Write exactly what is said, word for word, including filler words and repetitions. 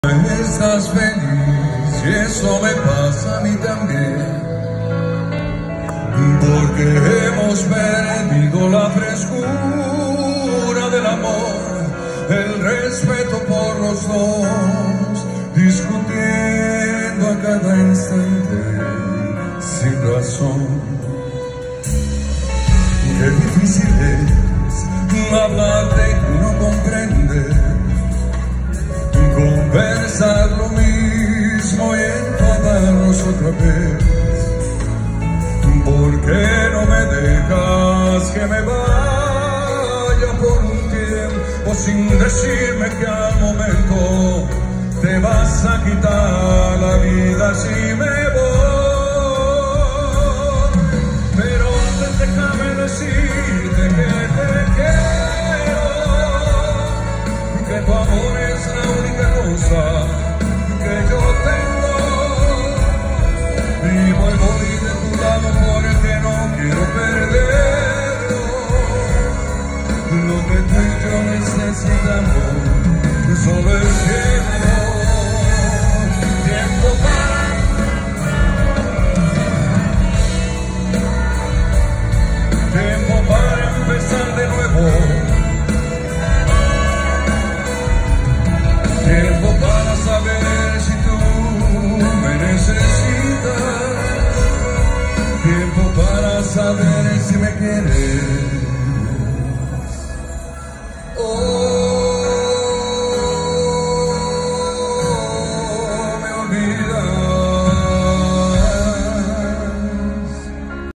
Estás feliz y eso me pasa a mí también, porque hemos perdido la frescura del amor, el respeto por los dos, discutiendo a cada instante sin razón. Qué difícil es hablarte y tú no comprendes, conversar lo mismo y enfadarnos otra vez. ¿Por qué no me dejas que me vaya por un tiempo sin decirme que al momento te vas a quitar la vida si me voy? Pero antes déjame decirte que te quiero, que tu amor es la única cosa que yo tengo, y voy, voy de tu lado porque no quiero perderlo. Lo que tú y yo necesitamos solo es que